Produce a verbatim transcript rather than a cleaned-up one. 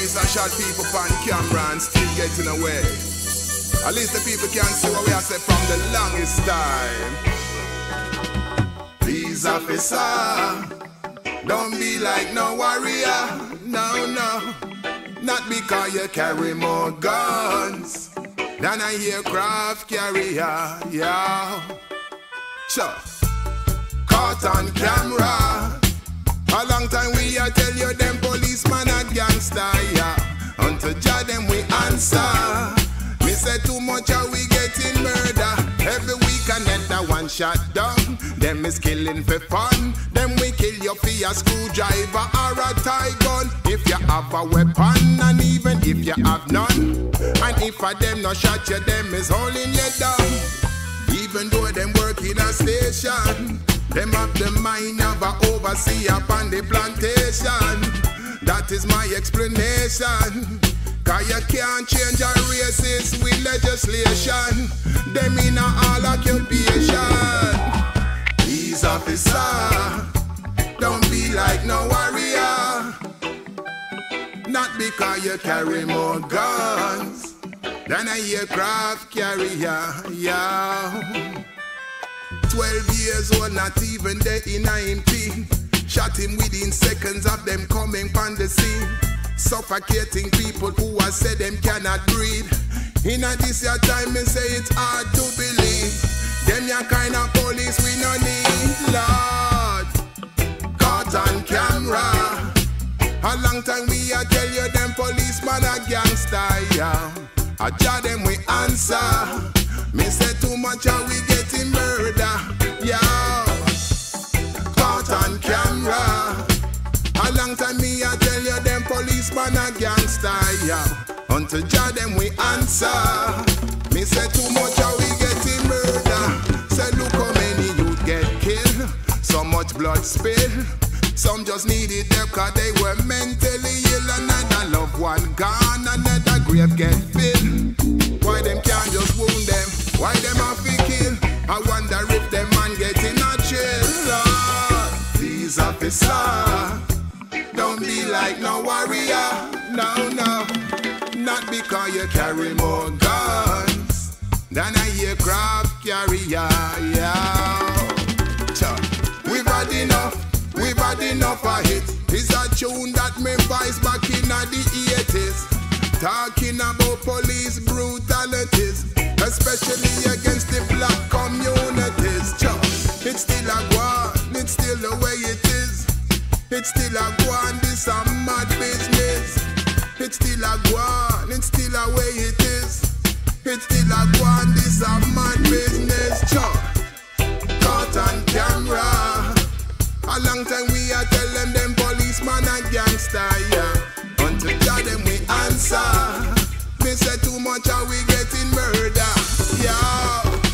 police are shot people on camera and still getting away. At least the people can see what we have said from the longest time. Please, officer, don't be like no warrior. No, no. Not because you carry more guns than a aircraft carrier. Yeah. Sure. Caught on camera. A long time we a tell you them policeman a gangster, yeah. Until Jah them we answer. Me say too much how we getting murder. Every week another one shot down. Them is killing for fun. Them we kill you for a screwdriver or a tie gun. If you have a weapon and even if you have none. And if a them no shot you, them is holding you down. Even though them work in a station, them have the mind of a overseer upon the plantation. That is my explanation. Cause you can't change a racist with legislation. Them in a all occupation. Please, officer, don't be like no warrior. Not because you carry more guns than a aircraft carrier, yeah. Twelve years old, not even there in nineteen. Shot him within seconds of them coming on the scene. Suffocating people who have said them cannot breathe. In a this year time, me say it's hard to believe. Them your kind of police we no need, Lord. Caught on camera. A long time we a tell you them policeman a gangster, yeah. A Jah them we answer. Me say too much how we getting murder, yeah. Caught on camera. A long time me a tell you them policeman a gangster, yeah. Until Jah them we answer. Me say too much how we getting murder. Say look how many youth get killed. So much blood spilled. Some just needed help cause they were mentally ill. Another loved one gone, another grave get filled. Why them can't just wound them? Why them have to kill? I wonder if them man get in a chill. Lord, please, officer, don't be like no warrior. No, no. Not because you carry more guns than a aircraft carrier, yeah. We've had enough. We've had enough of it. It's a tune that me voice back in the eighties. Talking about police brutalities, especially against the black communities. It's still a go on, it's still the way it is. It's still a go on, this a mad business. It's still a go on, it's still the way it is. It's still a go on, this a mad business. Caught on camera. A long time we a tell them them policeman a gangster, yeah. Until Jah them we answer. Me say too much how we getting murder, yeah.